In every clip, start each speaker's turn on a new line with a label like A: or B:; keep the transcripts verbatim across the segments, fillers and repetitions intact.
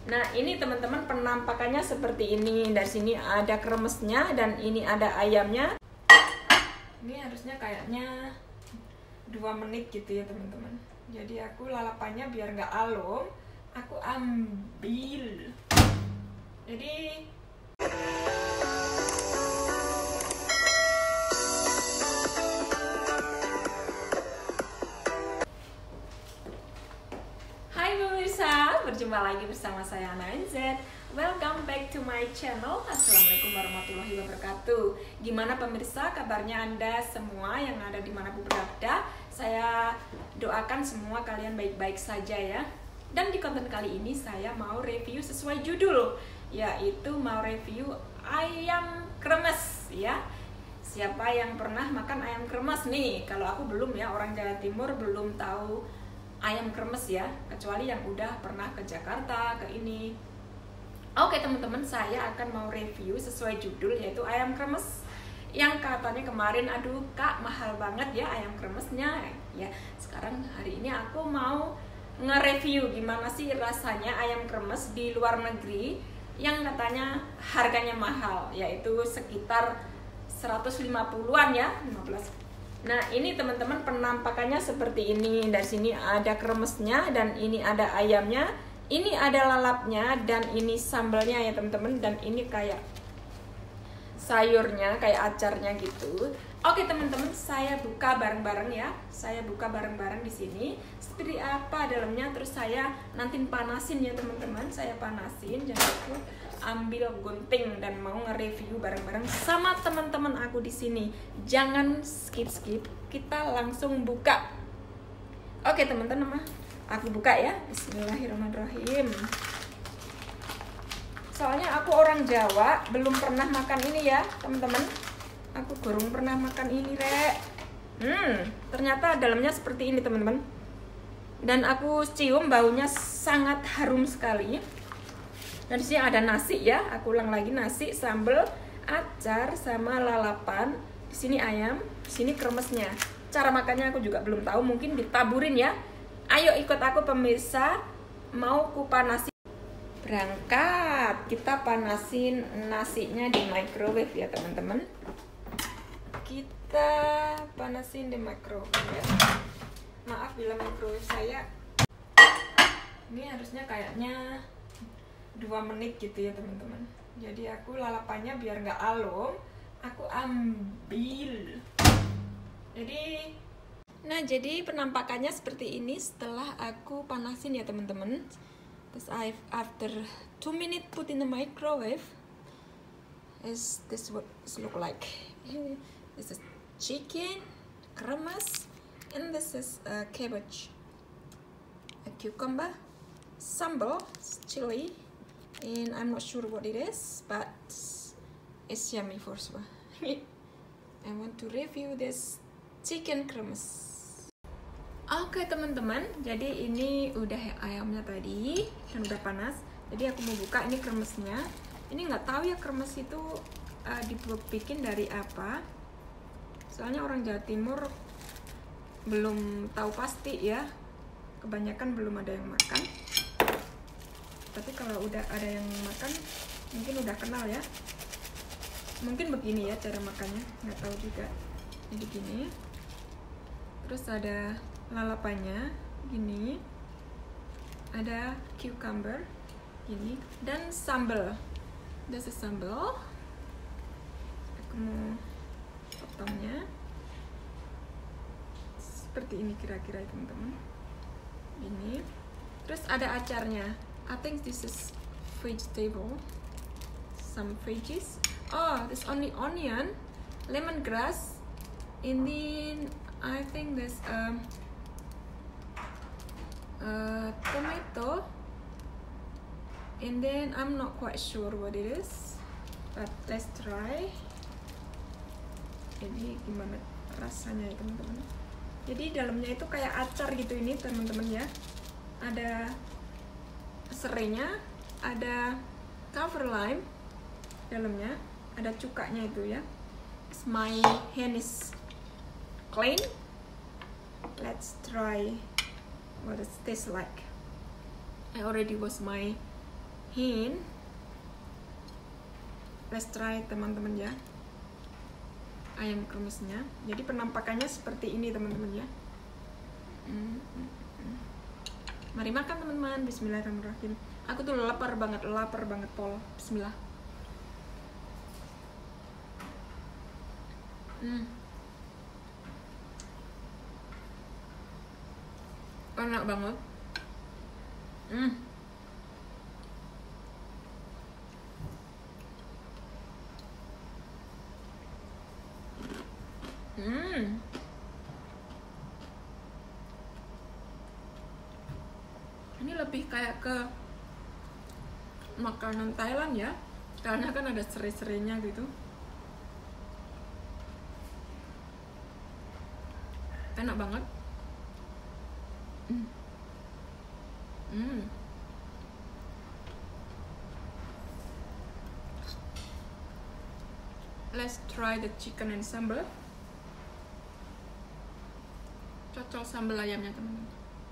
A: Nah ini teman-teman penampakannya seperti ini. Dari sini ada kremesnya dan ini ada ayamnya. Ini harusnya kayaknya dua menit gitu ya teman-teman. Jadi aku lalapannya biar nggak alum, aku ambil. Jadi hai pemirsa, berjumpa lagi bersama saya Ana N Z. Welcome back to my channel. Assalamualaikum warahmatullahi wabarakatuh. Gimana pemirsa kabarnya Anda semua yang ada dimanapun berada? Saya doakan semua kalian baik-baik saja ya. Dan di konten kali ini saya mau review sesuai judul, yaitu mau review ayam kremes ya. Siapa yang pernah makan ayam kremes nih? Kalau aku belum ya, orang Jawa Timur belum tahu ayam kremes ya, kecuali yang udah pernah ke Jakarta, ke ini. Oke teman-teman, saya akan mau review sesuai judul, yaitu ayam kremes. Yang katanya kemarin, aduh kak mahal banget ya ayam kremesnya ya. Sekarang hari ini aku mau nge-review gimana sih rasanya ayam kremes di luar negeri yang katanya harganya mahal, yaitu sekitar seratus lima puluhan ya, lima belas. Nah ini teman-teman penampakannya seperti ini. Dari sini ada kremesnya dan ini ada ayamnya, ini ada lalapnya dan ini sambalnya ya teman-teman, dan ini kayak sayurnya, kayak acarnya gitu. Oke teman-teman, saya buka bareng-bareng ya. Saya buka bareng-bareng di sini. Seperti apa dalamnya, terus saya nanti panasin ya teman-teman. Saya panasin, jadi aku ambil gunting dan mau nge-review bareng-bareng sama teman-teman aku di sini. Jangan skip-skip, kita langsung buka. Oke teman-teman, aku buka ya. Bismillahirrahmanirrahim. Soalnya aku orang Jawa, belum pernah makan ini ya teman-teman. Aku belum pernah makan ini rek. Hmm, ternyata dalamnya seperti ini teman-teman. Dan aku cium baunya sangat harum sekali. Dan di sini ada nasi ya, aku ulang lagi, nasi, sambal, acar, sama lalapan. Di sini ayam, di sini kremesnya. Cara makannya aku juga belum tahu, mungkin ditaburin ya. Ayo ikut aku pemirsa, mau kupanasi. Berangkat, kita panasin nasinya di microwave ya teman-teman. Kita panasin di microwave. Maaf bila microwave saya ini harusnya kayaknya dua menit gitu ya teman-teman. Jadi aku lalapannya biar nggak alum, aku ambil. Jadi nah jadi penampakannya seperti ini setelah aku panasin ya teman-teman. Terus I've after two minutes put in the microwave, is this what it look like. This is chicken, kremes, and this is uh, cabbage, a cucumber, sambal, chili, and I'm not sure what it is, but it's yummy for sure. I want to review this chicken kremes. Oke teman-teman, jadi ini udah ayamnya tadi dan udah panas. Jadi aku mau buka ini kremesnya. Ini nggak tahu ya kremes itu uh, dibikin dari apa. Soalnya orang Jawa Timur belum tahu pasti ya. Kebanyakan belum ada yang makan. Tapi kalau udah ada yang makan, mungkin udah kenal ya. Mungkin begini ya cara makannya, nggak tahu juga. Jadi gini. Terus ada lalapannya gini, ada cucumber gini, dan sambal. This is sambal. Aku mau potongnya seperti ini kira-kira teman-teman. Ini terus ada acarnya. I think this is vegetable, some veggies. Oh, this only onion, lemongrass, and then I think this um Uh, tomato, and then I'm not quite sure what it is, but let's try. Jadi gimana rasanya ya teman-teman? Jadi dalamnya itu kayak acar gitu ini teman-teman ya. Ada serainya, ada cover lime dalamnya, ada cukanya itu ya. My hand is clean. Let's try what it tastes like. I already wash my hint. Let's try teman-teman ya, ayam kremesnya. Jadi penampakannya seperti ini teman-teman ya. Mari makan teman-teman. Bismillahirrahmanirrahim. Aku tuh lapar banget, lapar banget pol. Bismillah. Hmm. Enak banget. Hmm. Hmm. Ini lebih kayak ke makanan Thailand ya, karena kan ada serai-serainya gitu. Enak banget. Hmm. Hmm. Let's try the chicken and sambal. Cocok sambal ayamnya teman-teman.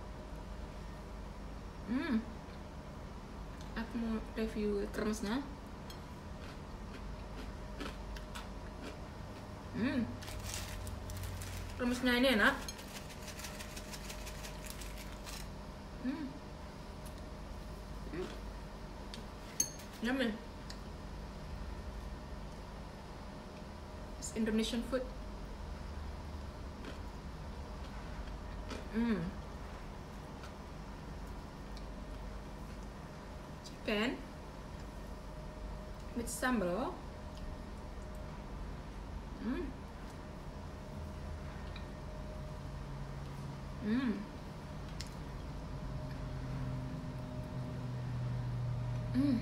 A: Hmm. Aku mau review kremesnya. Hmm. Kremesnya ini enak. Hmm. Hmm. Yummy. It's Indonesian food. Hmm. Chicken with sambal. Hmm. Hmm. Hmm.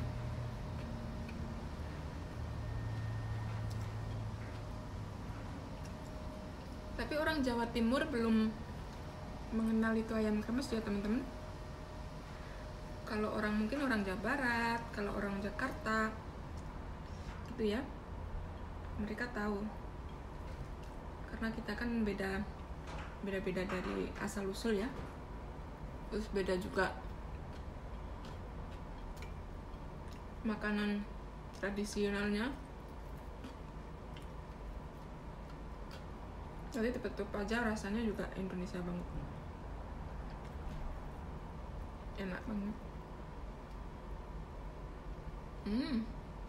A: Tapi orang Jawa Timur belum mengenal itu ayam kremes ya teman-teman. Kalau orang mungkin orang Jawa Barat, kalau orang Jakarta gitu ya, mereka tahu. Karena kita kan beda beda-beda dari asal usul ya. Terus beda juga makanan tradisionalnya. Jadi tetep aja rasanya juga Indonesia banget. Enak banget. Hmm.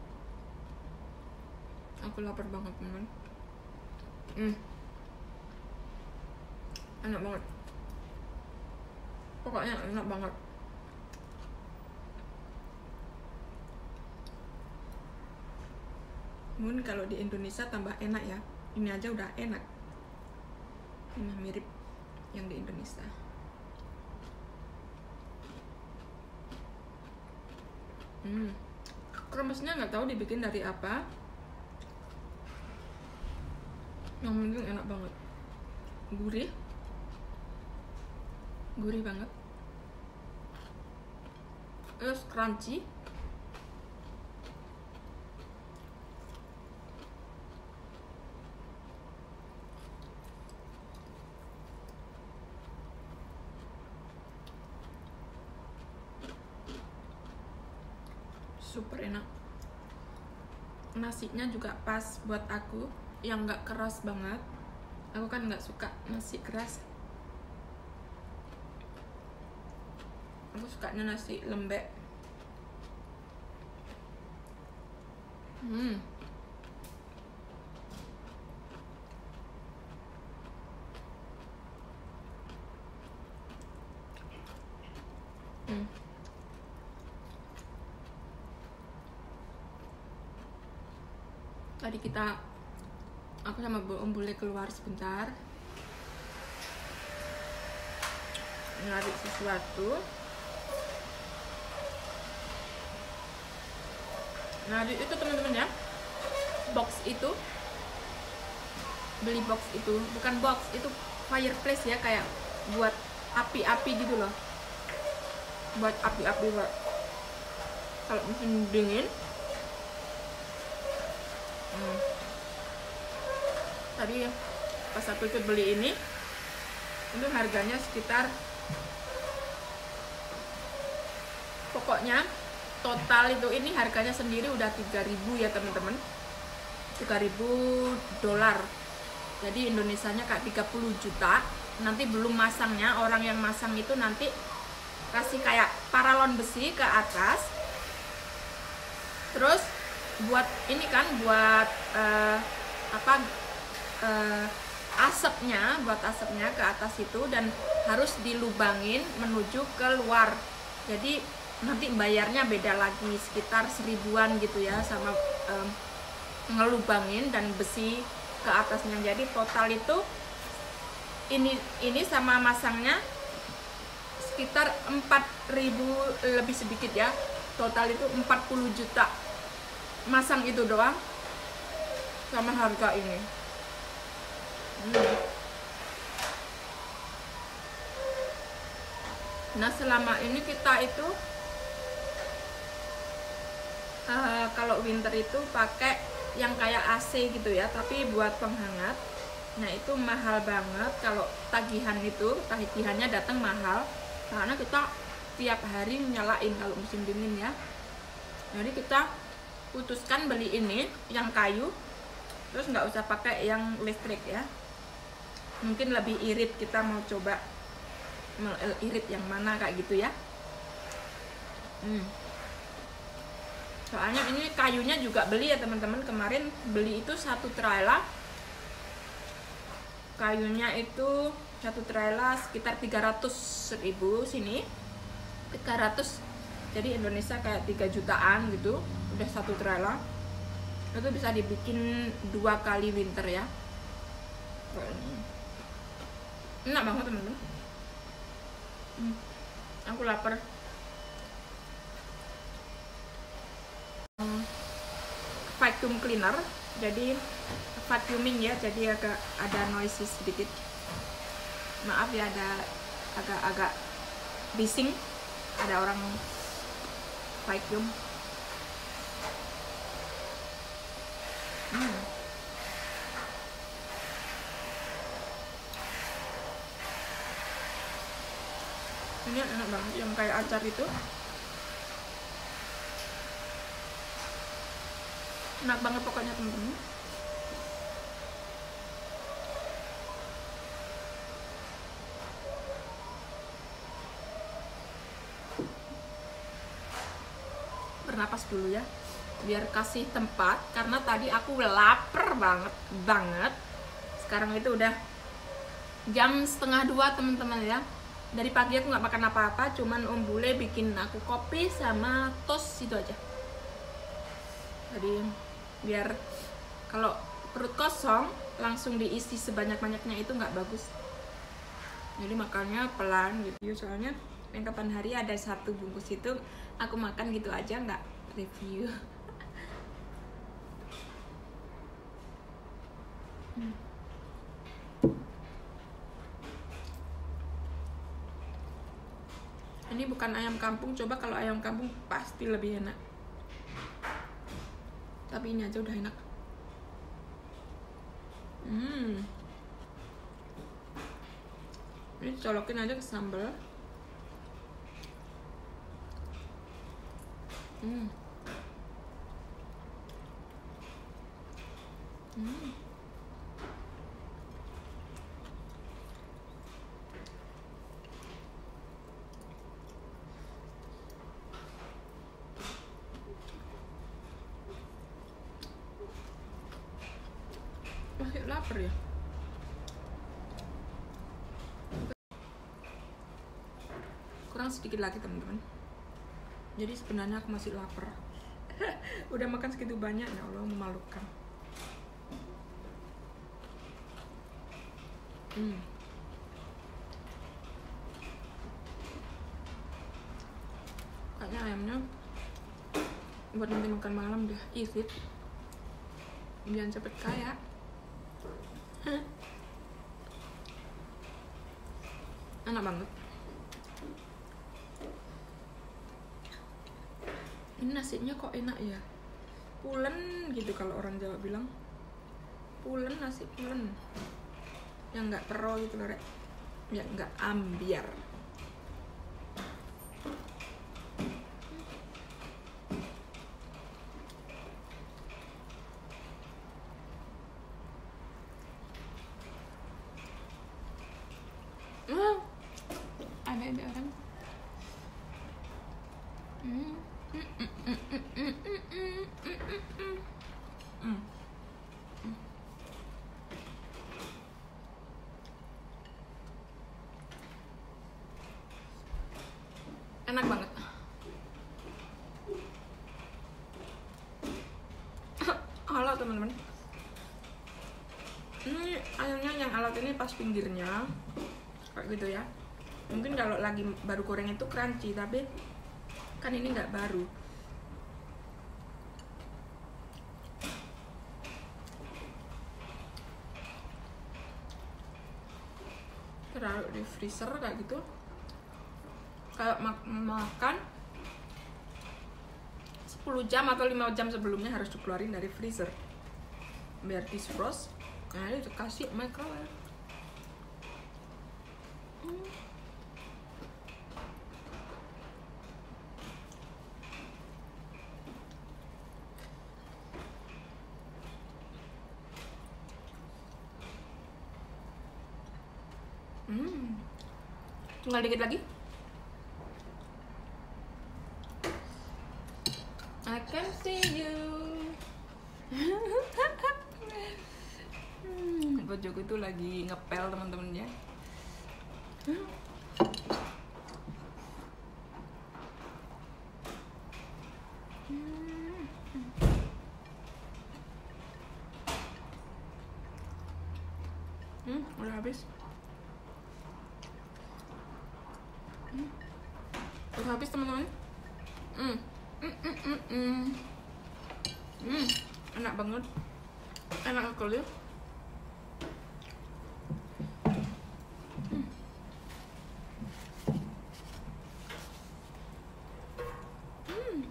A: Aku lapar banget teman. Hmm. Enak banget. Pokoknya enak banget. Mungkin kalau di Indonesia tambah enak ya. Ini aja udah enak. Ini mirip yang di Indonesia. Hmm. Kremesnya nggak tahu dibikin dari apa. Yang penting enak banget. Gurih. Gurih banget. Terus crunchy. Super enak. Nasinya juga pas buat aku, yang nggak keras banget. Aku kan nggak suka nasi keras. Aku sukanya nasi lembek. Hmm. Hmm. Tadi kita, aku sama Bu Om boleh keluar sebentar nyari sesuatu. Nah itu teman-teman ya, box itu, beli box itu, bukan box itu fireplace ya, kayak buat api-api gitu loh, buat api-api kalau musim dingin. Hmm. Tadi pas aku ikut beli ini, itu harganya sekitar, pokoknya
B: total itu ini harganya sendiri udah tiga ribu ya teman-teman, tiga ribu dolar. Jadi Indonesianya kayak tiga puluh juta. Nanti belum masangnya, orang yang masang itu nanti kasih kayak paralon besi ke atas. Terus buat ini kan buat uh, apa uh, asapnya, buat asapnya ke atas itu, dan harus dilubangin menuju ke luar. Jadi nanti bayarnya beda lagi, sekitar seribuan gitu ya, sama um, ngelubangin dan besi ke atasnya. Jadi total itu ini ini sama masangnya sekitar empat ribu lebih sedikit ya. Total itu empat puluh juta. Masang itu doang sama harga ini. Hmm. Nah, selama ini kita itu uh, kalau winter itu pakai yang kayak A C gitu ya, tapi buat penghangat. Nah, itu mahal banget. Kalau tagihan itu, tagihannya datang mahal karena kita tiap hari nyalain kalau musim dingin ya. Jadi kita putuskan beli ini yang kayu, terus nggak usah pakai yang listrik ya. Mungkin lebih irit, kita mau coba irit yang mana kayak gitu ya. Hmm. Soalnya ini kayunya juga beli ya teman-teman. Kemarin beli itu satu trailer, kayunya itu satu trailer sekitar tiga ratus ribu, sini tiga ratus. Jadi Indonesia kayak tiga jutaan gitu, udah satu trailer. Itu bisa dibikin dua kali winter ya. Enak banget teman-teman. Hmm, aku lapar. Hmm, vacuum cleaner, jadi vacuuming ya, jadi agak ada noisy sedikit. Maaf ya, ada agak-agak bising, ada orang vacuum. Hmm. Ini enak banget, yang kayak acar itu. Enak banget pokoknya temen-temen. Bernapas dulu ya, biar kasih tempat, karena tadi aku lapar banget banget. Sekarang itu udah jam setengah dua teman-teman ya. Dari pagi aku nggak makan apa-apa, cuman Om Bule bikin aku kopi sama toast itu aja. Jadi biar kalau perut kosong langsung diisi sebanyak-banyaknya itu nggak bagus. Jadi makannya pelan gitu. Soalnya yang kapan hari ada satu bungkus itu aku makan gitu aja, nggak review. hmm. Ini bukan ayam kampung, coba kalau ayam kampung pasti lebih enak. Tapi ini aja udah enak. Hmm. Ini colokin aja ke sambal. Hmm. Hmm. Masih lapar ya. Kurang sedikit lagi teman-teman. Jadi sebenarnya aku masih lapar. Udah makan segitu banyak, ya Allah, memalukan. Hmm. Kayaknya ayamnya buat nanti makan malam deh, irit. Biar cepet kaya. Enak banget. Ini nasinya kok enak ya, pulen gitu kalau orang Jawa bilang. Pulen, nasi pulen, yang nggak pero gitu loh, Rek. Ya nggak ambiar. Hmm. Enak banget. Halo teman-teman. Ini ayamnya yang alat ini pas pinggirnya kayak gitu ya. Mungkin kalau lagi baru goreng itu crunchy, tapi kan ini nggak baru. Taruh di freezer kayak gitu. Kayak mak makan sepuluh jam atau lima jam sebelumnya harus dikeluarin dari freezer biar defrost. Nah, ini dikasih microwave. Hmm. Hmm. Tinggal dikit lagi. I can see you. hmm, Bojoku tuh lagi ngepel teman-temannya. Hmm. Hmm, udah habis. Hmm. Udah habis teman-teman. Hmm. Hmm, hmm, hmm, hmm. Hmm, enak banget, enak sekali. Hmm. Hmm.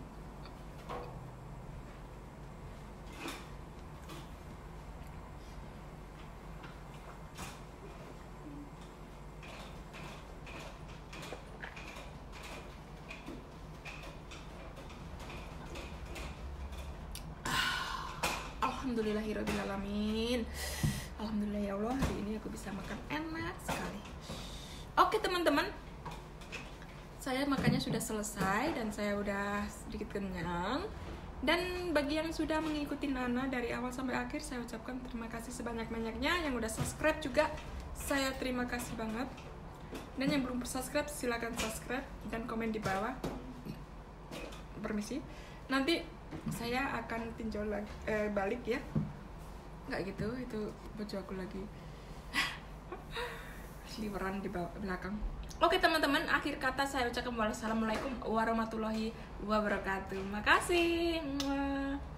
B: Alhamdulillahirrahmanirrahim. Alhamdulillah ya Allah, hari ini aku bisa makan enak sekali. Oke teman-teman, saya makannya sudah selesai dan saya udah sedikit kenyang. Dan bagi yang sudah mengikuti Nana dari awal sampai akhir, saya ucapkan terima kasih sebanyak-banyaknya. Yang udah subscribe juga, saya terima kasih banget. Dan yang belum subscribe, silakan subscribe dan komen di bawah. Permisi. Nanti saya akan tinjau lagi, eh, balik ya. Nggak gitu, itu baju aku lagi seliweran di belakang. Oke teman-teman, akhir kata saya ucapkan wassalamualaikum warahmatullahi wabarakatuh. Makasih.